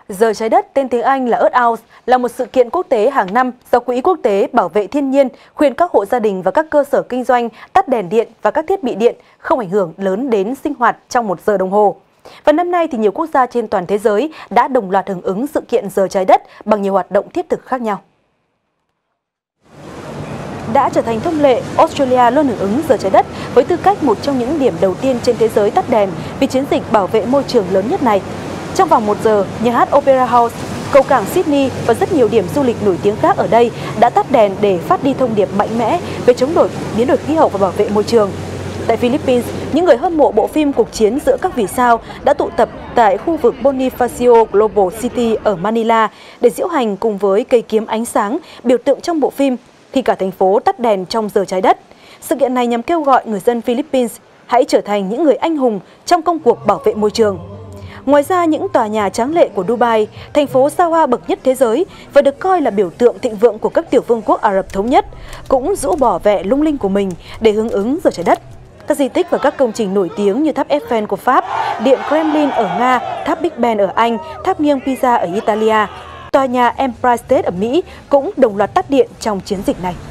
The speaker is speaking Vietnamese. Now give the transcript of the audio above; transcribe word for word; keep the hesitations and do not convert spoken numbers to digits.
Giờ trái đất, tên tiếng Anh là Earth Hour, là một sự kiện quốc tế hàng năm do Quỹ Quốc tế Bảo vệ Thiên nhiên khuyên các hộ gia đình và các cơ sở kinh doanh tắt đèn điện và các thiết bị điện không ảnh hưởng lớn đến sinh hoạt trong một giờ đồng hồ. Và năm nay thì nhiều quốc gia trên toàn thế giới đã đồng loạt hưởng ứng sự kiện Giờ trái đất bằng nhiều hoạt động thiết thực khác nhau. Đã trở thành thông lệ, Australia luôn hưởng ứng Giờ trái đất với tư cách một trong những điểm đầu tiên trên thế giới tắt đèn vì chiến dịch bảo vệ môi trường lớn nhất này. Trong vòng một giờ, nhà hát Opera House, cầu cảng Sydney và rất nhiều điểm du lịch nổi tiếng khác ở đây đã tắt đèn để phát đi thông điệp mạnh mẽ về chống đổi biến đổi khí hậu và bảo vệ môi trường. Tại Philippines, những người hâm mộ bộ phim Cuộc chiến giữa các vì sao đã tụ tập tại khu vực Bonifacio Global City ở Manila để diễu hành cùng với cây kiếm ánh sáng biểu tượng trong bộ phim khi cả thành phố tắt đèn trong giờ trái đất. Sự kiện này nhằm kêu gọi người dân Philippines hãy trở thành những người anh hùng trong công cuộc bảo vệ môi trường. Ngoài ra, những tòa nhà tráng lệ của Dubai, thành phố xa hoa bậc nhất thế giới và được coi là biểu tượng thịnh vượng của các tiểu vương quốc Ả Rập Thống Nhất, cũng rũ bỏ vẻ lung linh của mình để hưởng ứng Giờ trái đất. Các di tích và các công trình nổi tiếng như tháp Eiffel của Pháp, điện Kremlin ở Nga, tháp Big Ben ở Anh, tháp nghiêng Pisa ở Italia, tòa nhà Empire State ở Mỹ cũng đồng loạt tắt điện trong chiến dịch này.